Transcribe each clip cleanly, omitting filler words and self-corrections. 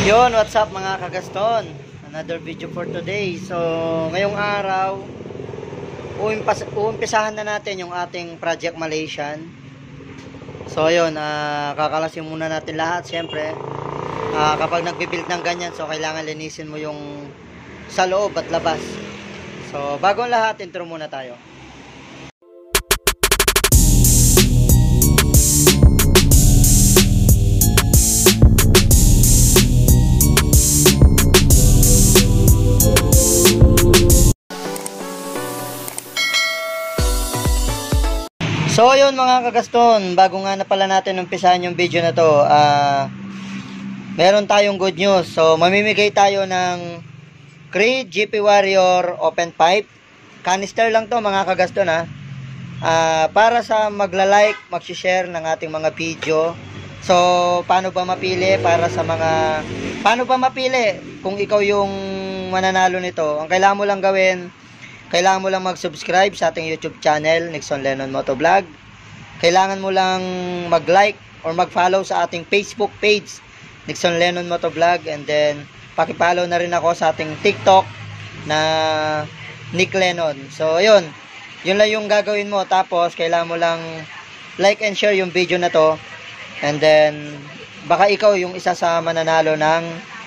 Yun, what's up mga kagaston? Another video for today. So, ngayong araw, uumpisahan na natin yung ating Project Malaysian. So, yun, kakalasin muna natin lahat. Siyempre, kapag nagbibuild ng ganyan, so kailangan linisin mo yung sa loob at labas. So, bagong lahat, intro muna tayo. So yun mga kagaston, bago nga na pala natin umpisahan yung video na to, meron tayong good news. So mamimigay tayo ng Creed GP Warrior Open Pipe. Canister lang to mga kagaston para sa magla-like, mag-share ng ating mga video. So paano ba mapili paano ba mapili kung ikaw yung mananalo nito? Ang kailangan mo lang gawin, kailangan mo lang mag-subscribe sa ating YouTube channel, Nixon Lennon Motovlog. Kailangan mo lang mag-like or mag-follow sa ating Facebook page, Nixon Lennon Motovlog. And then, paki-follow na rin ako sa ating TikTok na Nick Lennon. So, yun. Yun lang yung gagawin mo. Tapos, kailangan mo lang like and share yung video na to. And then, baka ikaw yung isa sa mananalo ng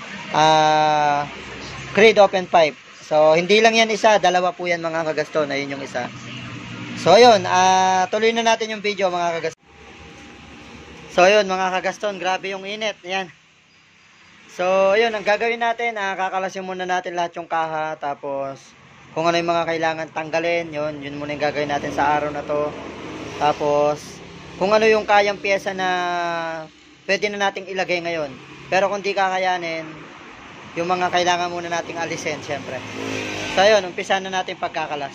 Creed Open Pipe. So, hindi lang yan isa, dalawa po yan mga kagaston. Ayun yung isa. So, ayun, tuloy na natin yung video mga kagaston. So, ayun mga kagaston, grabe yung init. Ayan. So, ayun, ang gagawin natin, kakalasin muna natin lahat yung kaha. Tapos, kung ano yung mga kailangan tanggalin, yun muna yung gagawin natin sa araw na to. Tapos, kung ano yung kayang pyesa na pwede na nating ilagay ngayon. Pero kung di kakayanin, yung mga kailangan muna nating alisin, syempre. So, yun, umpisa na natin pagkakalas.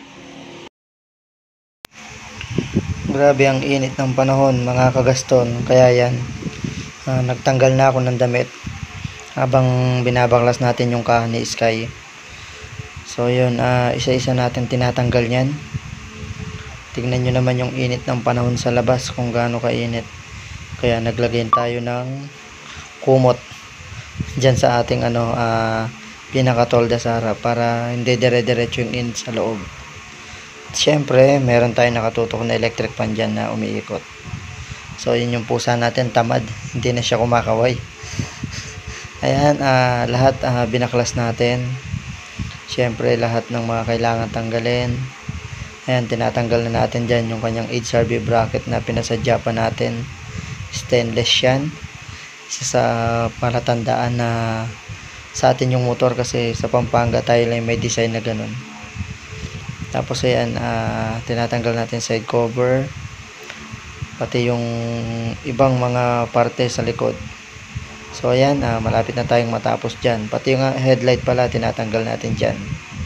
Grabe ang init ng panahon, mga kagaston. Kaya yan, nagtanggal na ako ng damit habang binabaklas natin yung kaha ni Sky. So, yun, isa-isa natin tinatanggal yan. Tignan nyo naman yung init ng panahon sa labas, kung gaano kainit. Kaya naglagay tayo ng kumot dyan sa ating pinakatolda sa harap para hindi dire-diretso yung init sa loob. Siyempre, meron tayong nakatutok na electric fan dyan na umiikot. So, yun yung pusa natin, tamad. Hindi na siya kumakaway. Ayan, lahat binaklas natin. Siyempre, lahat ng mga kailangan tanggalin. Ayan, tinatanggal na natin dyan yung kanyang HRV bracket na pinasadya pa natin. Stainless yan. Isa sa palatandaan na sa atin yung motor, kasi sa Pampanga tayo lang may design na ganun. Tapos ayan, tinatanggal natin side cover, pati yung ibang mga parte sa likod. So ayan, malapit na tayong matapos dyan. Pati yung headlight pala, tinatanggal natin dyan.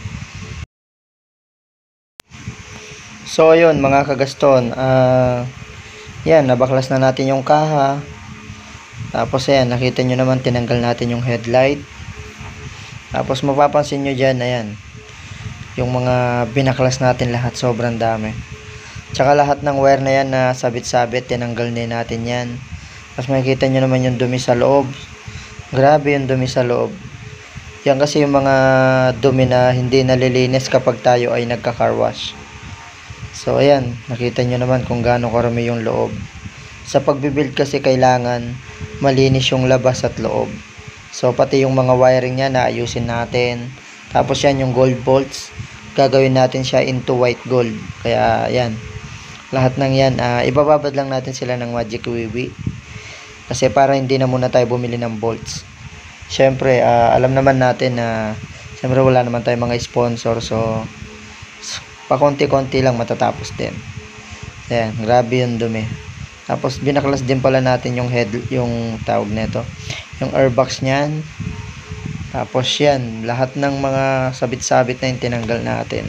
So ayun mga kagaston, yan, nabaklas na natin yung kaha. Tapos ayan, nakita nyo naman, tinanggal natin yung headlight. Tapos mapapansin nyo dyan, ayan, yung mga binaklas natin lahat, sobrang dami. Tsaka lahat ng wire na yan na sabit-sabit, tinanggal din natin yan. Tapos makikita nyo naman yung dumi sa loob. Grabe yung dumi sa loob. Yan kasi yung mga dumi na hindi nalilinis kapag tayo ay nagka-car wash. So ayan, nakita nyo naman kung gaano karami yung loob. Sa pagbibuild kasi kailangan malinis yung labas at loob. So pati yung mga wiring niya naayusin natin. Tapos yan yung gold bolts, gagawin natin siya into white gold. Kaya yan, lahat ng yan, ibababad lang natin sila ng Magic Wiwi. Kasi para hindi na muna tayo bumili ng bolts. Syempre, alam naman natin na syempre wala naman tayong mga sponsor. So pakonti-konti lang matatapos din. Ayan, grabe yung dumi. Tapos binaklas din pala natin yung yung tawag nito, yung airbox niyan. Tapos yan, lahat ng mga sabit-sabit na yung tinanggal natin.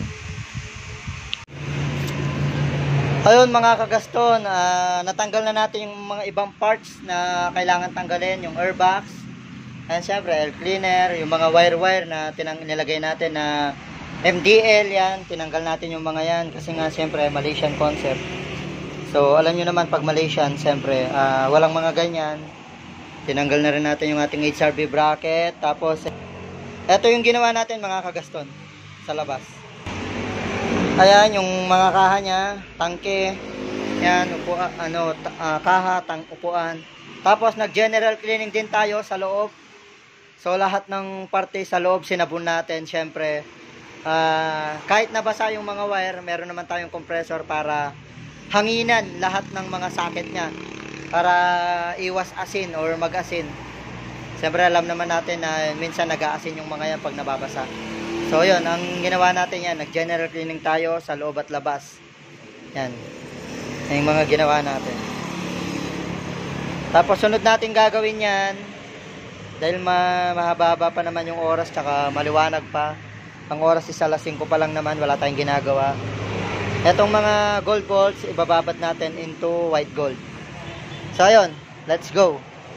Ayun mga kagaston, natanggal na natin yung mga ibang parts na kailangan tanggalin, yung airbox. Ayan, syempre air cleaner, yung mga wire na nilagay natin na MDL, yan, tinanggal natin yung mga yan kasi nga syempre Malaysian concept. So alam nyo naman pag Malaysian, syempre walang mga ganyan. Tinanggal na rin natin yung ating HRV bracket. Tapos, ito yung ginawa natin mga kagaston sa labas. Ayan, yung mga kaha niya, tangke, yan, upuan, kaha, upuan. Tapos, nag-general cleaning din tayo sa loob. So, lahat ng parte sa loob, sinabon natin. Siyempre, kahit nabasa yung mga wire, meron naman tayong compressor para hanginan lahat ng mga socket niya. Para iwas asin or mag-asin. Siyempre alam naman natin na minsan nag-aasin yung mga yan pag nababasa. So yun, ang ginawa natin yan, nag-general cleaning tayo sa loob at labas. Yan. Yung mga ginawa natin. Tapos sunod natin gagawin yan, dahil mahaba-haba pa naman yung oras, tsaka maliwanag pa. Ang oras is alas 5 pa lang naman, wala tayong ginagawa. Etong mga gold bolts, ibababad natin into white gold. So ayun, let's go.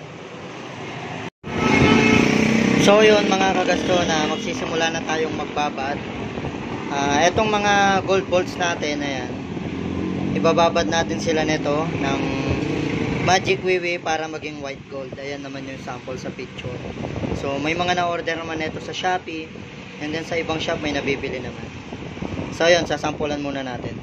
So yun mga kagasto, na magsisimula na tayong magbabad. Etong mga gold bolts natin, ayan, ibababad natin sila nito ng Magic Wiwi para maging white gold. Ayan naman yung sample sa picture. So may mga na-order naman nito sa Shopee, and then sa ibang shop may nabibili naman. So ayun, sasampulan muna natin.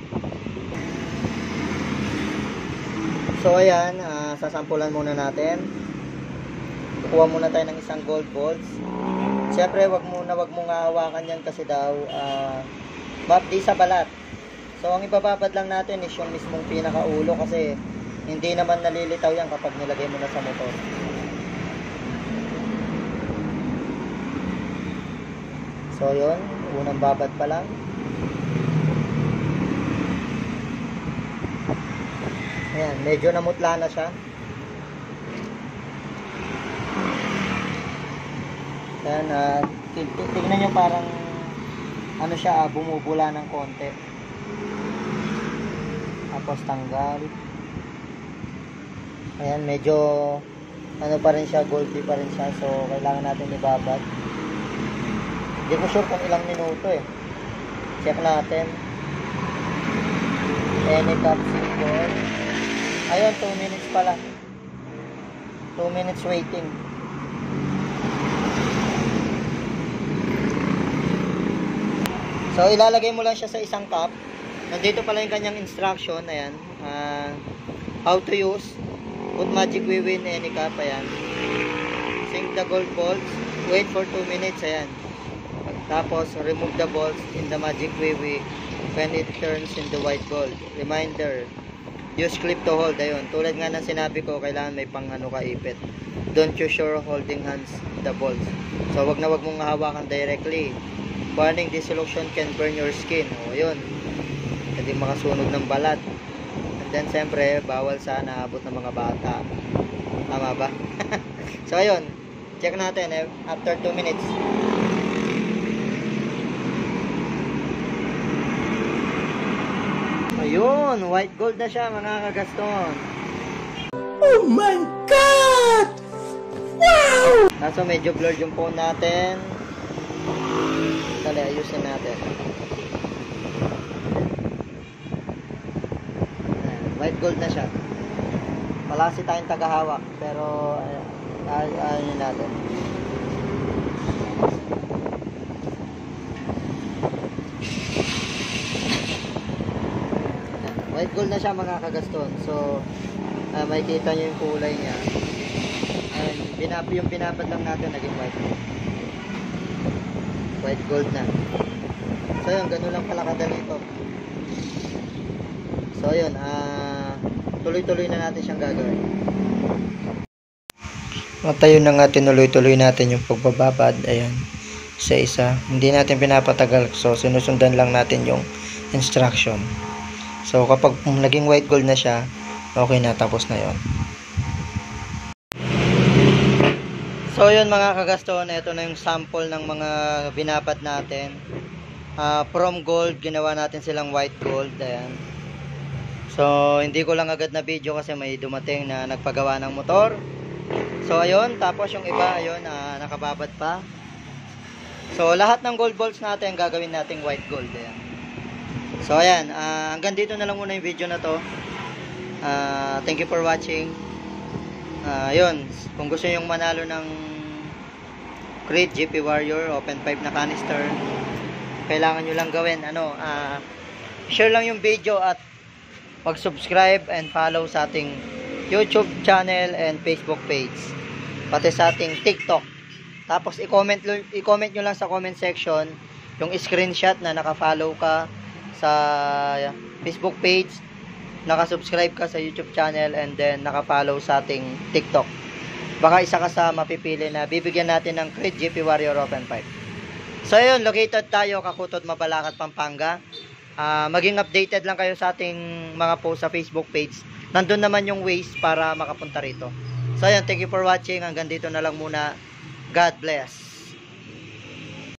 So ayan, sasampulan muna natin. Kukuha muna tayo ng isang gold bolts. Siyempre wag mong hawakan yan kasi daw mapdi sa balat. So ang ibababad lang natin is yung mismong pinakaulo, kasi hindi naman nalilitaw yan kapag nilagay mo na sa motor. So yun, unang babad pa lang. Ayan, medyo namutla na siya. Ayan, tignan nyo parang ano siya, bumubula ng konti. Tapos tanggal. Ayan, medyo ano pa rin siya, goldy pa rin siya. So kailangan natin ibabad. Hindi ko sure kung ilang minuto eh. Check natin. Any cup symbol. Ayun, 2 minutes pala. 2 minutes waiting. So, ilalagay mo lang siya sa isang cup. Nandito pala yung kanyang instruction. Ayan. How to use. Put Magic Wiwi in any cup. Ayan. Sink the gold bolts. Wait for 2 minutes. Ayan. Tapos, remove the bolts in the Magic Wiwi when it turns into white gold. Reminder. Use clip to hold. Ayun, tulad nga ng sinabi ko, kailangan may pang ano ka ipit. Don't use your holding hands the bolts. So wag mong hawakan directly. Warning, this solution can burn your skin. O yun, hindi makasunog ng balat. And then siyempre, bawal sa naabot ng mga bata. Tama ba? So ayun, check natin after 2 minutes. Ayun, white gold na siya mga kagaston. Oh my God! Wow! Nasa medyo blurred yung phone natin. Dali, ayusin natin. White gold na siya. Wala kasi tayong tagahawak, pero ayun natin. White gold na siya mga kagaston. So makikita nyo yung kulay niya. And yung binabad lang natin naging white gold. White gold na. So yun, ganun lang pala kadali ito. So yun, tuloy-tuloy na natin siyang gagawin. At ayun na nga, tinuloy-tuloy natin yung pagbababad. Ayan, isa-isa. Hindi natin pinapatagal. So sinusundan lang natin yung instruction. So kapag naging white gold na siya, okay na, tapos na yon. So yun mga kagaston, ito na yung sample ng mga binabad natin. From gold, ginawa natin silang white gold. Ayan. So hindi ko lang agad na video kasi may dumating na nagpagawa ng motor. So ayun, tapos yung iba ayun, nakababad pa. So lahat ng gold bolts natin gagawin nating white gold. Ayan. So ayan, hanggang dito na lang muna yung video na to. Thank you for watching. Yun, kung gusto yung manalo ng Creed GP Warrior Open 5 na canister, kailangan nyo lang gawin, share lang yung video at mag-subscribe and follow sa ating YouTube channel and Facebook page, pati sa ating TikTok. Tapos i-comment nyo lang sa comment section yung screenshot na naka-follow ka sa Facebook page, naka-subscribe ka sa YouTube channel, and then naka-follow sa ating TikTok. Baka isa ka sa mapipili na bibigyan natin ng Creed GP Warrior Open 5. So ayun, located tayo Kakutod, Mabalacat, Pampanga. Maging updated lang kayo sa ating mga post sa Facebook page. Nandun naman yung ways para makapunta rito. So ayun, thank you for watching. Hanggang dito na lang muna. God bless.